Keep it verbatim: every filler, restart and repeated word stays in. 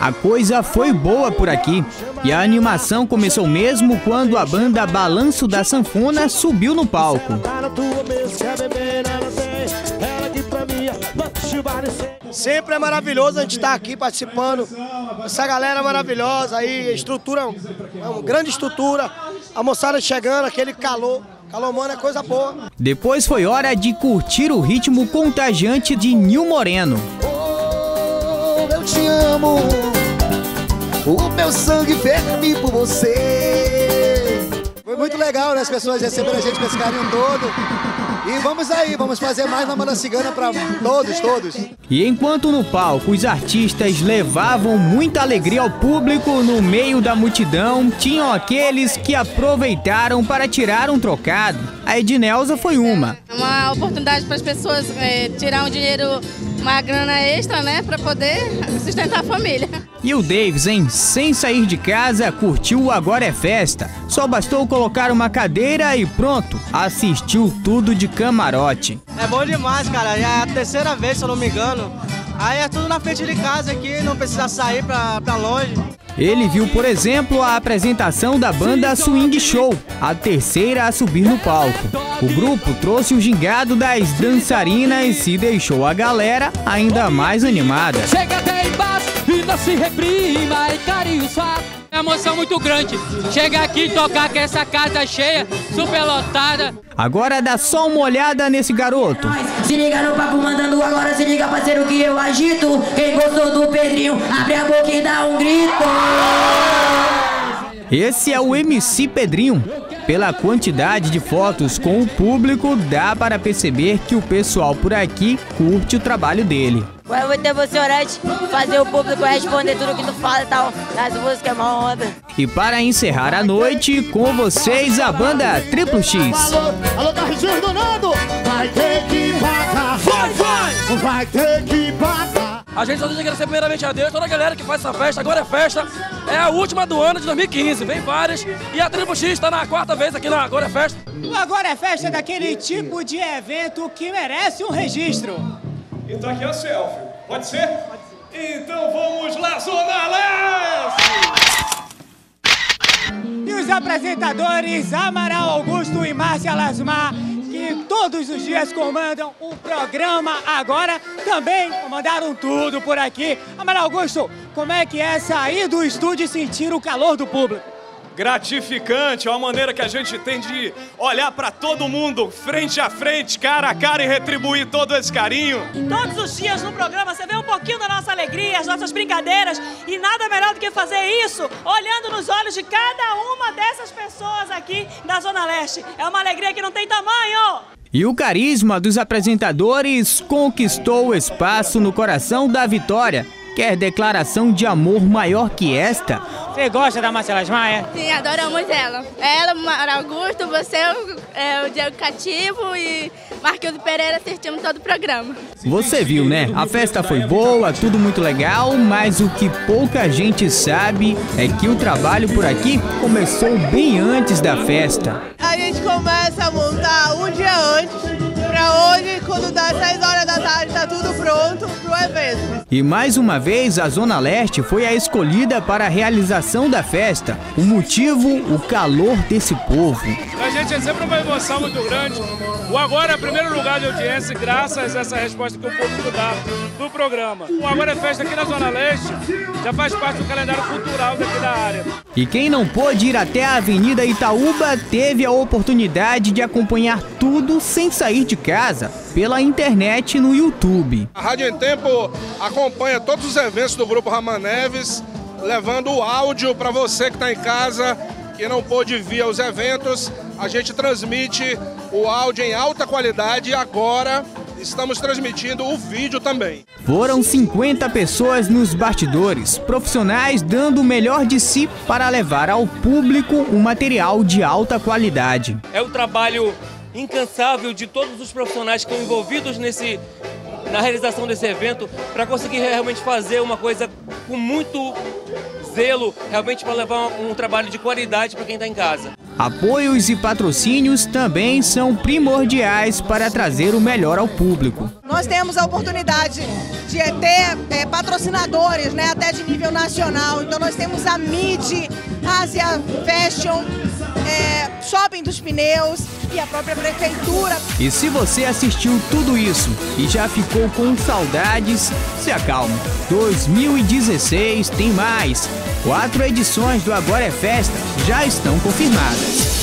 a coisa foi boa por aqui. E a animação começou mesmo quando a banda Balanço da Sanfona subiu no palco. Sempre é maravilhoso a gente estar aqui participando, essa galera maravilhosa aí, estrutura, é uma grande estrutura, a moçada chegando, aquele calor, calor humano é coisa boa. Depois foi hora de curtir o ritmo contagiante de Nil Moreno. Oh, eu te amo, o meu sangue ferve por você. Foi muito legal, né, as pessoas receberam a gente com esse carinho todo. E vamos aí, vamos fazer mais na Banda Cigana para todos, todos. E enquanto no palco os artistas levavam muita alegria ao público, no meio da multidão tinham aqueles que aproveitaram para tirar um trocado. A Ednelza foi uma. É uma oportunidade para as pessoas é, tirar um dinheiro, uma grana extra, né, para poder sustentar a família. E o Davis, hein, sem sair de casa, curtiu o Agora é Festa. Só bastou colocar uma cadeira e pronto, assistiu tudo de camarote. É bom demais, cara, já é a terceira vez, se eu não me engano. Aí é tudo na frente de casa aqui, não precisa sair pra, pra longe. Ele viu, por exemplo, a apresentação da banda Swing Show, a terceira a subir no palco. O grupo trouxe o gingado das dançarinas e deixou a galera ainda mais animada. Chega até embaixo e não se reprima, e carinho fato. É uma emoção muito grande. Chega aqui e tocar com essa casa cheia, super lotada. Agora dá só uma olhada nesse garoto. Se liga no papo mandando agora, se liga parceiro que eu agito. Quem gostou do Pedrinho, abre a boca e dá um grito. Esse é o M C Pedrinho. Pela quantidade de fotos com o público, dá para perceber que o pessoal por aqui curte o trabalho dele. É muito emocionante fazer o público responder tudo que tu fala e tal. Nas músicas é uma onda. E para encerrar a noite, com vocês a banda Triplo X. Alô, alô, Carretinho Donado! Vai ter que pagar! Vai, vai! Vai ter que pagar! A gente só tem que agradecer primeiramente a Deus, toda a galera que faz essa festa. Agora é festa, é a última do ano de dois mil e quinze, vem várias. E a Triplo X está na quarta vez aqui na Agora é Festa. O Agora é Festa é daquele tipo de evento que merece um registro. Então aqui é o selfie, pode ser? Pode ser. Então vamos lá, Zona Leste! E os apresentadores Amaral Augusto e Márcia Lasmar, que todos os dias comandam o programa Agora, também comandaram tudo por aqui. Amaral Augusto, como é que é sair do estúdio e sentir o calor do público? Gratificante, é uma maneira que a gente tem de olhar para todo mundo frente a frente, cara a cara e retribuir todo esse carinho. Todos os dias no programa você vê um pouquinho da nossa alegria, as nossas brincadeiras, e nada melhor do que fazer isso olhando nos olhos de cada uma dessas pessoas aqui da Zona Leste. É uma alegria que não tem tamanho! E o carisma dos apresentadores conquistou o espaço no coração da Vitória. Quer declaração de amor maior que esta? Você gosta da Márcia Lasmar, é? Sim, adoramos ela. Ela, Amaral Augusto, você, é, o Diego Cativo e Marquinhos Pereira assistimos todo o programa. Você viu, né? A festa foi boa, tudo muito legal, mas o que pouca gente sabe é que o trabalho por aqui começou bem antes da festa. A gente começa a montar um dia antes. Pra hoje, quando dá seis horas da tarde, tá tudo pronto pro evento. E mais uma vez, a Zona Leste foi a escolhida para a realização da festa. O motivo, o calor desse povo. A gente é sempre uma emoção muito grande. O Agora é o primeiro lugar de audiência, graças a essa resposta que o público dá do programa. O Agora é Festa aqui na Zona Leste já faz parte do calendário cultural daqui da área. E quem não pôde ir até a Avenida Itaúba teve a oportunidade de acompanhar tudo sem sair de casa, pela internet no YouTube. A Rádio em Tempo acompanha todos os eventos do Grupo Raman Neves, levando o áudio para você que está em casa, que não pôde vir aos eventos. A gente transmite o áudio em alta qualidade e agora estamos transmitindo o vídeo também. Foram cinquenta pessoas nos bastidores, profissionais dando o melhor de si para levar ao público um material de alta qualidade. É o trabalho incansável de todos os profissionais que estão envolvidos nesse, na realização desse evento, para conseguir realmente fazer uma coisa com muito zelo, realmente para levar um trabalho de qualidade para quem está em casa. Apoios e patrocínios também são primordiais para trazer o melhor ao público. Nós temos a oportunidade de ter é, patrocinadores, né, até de nível nacional. Então nós temos a M I D, Asia Fashion, é, Shopping dos Pneus e a própria prefeitura. E se você assistiu tudo isso e já ficou com saudades, se acalme. dois mil e dezesseis tem mais. Quatro edições do Agora é Festa já estão confirmadas.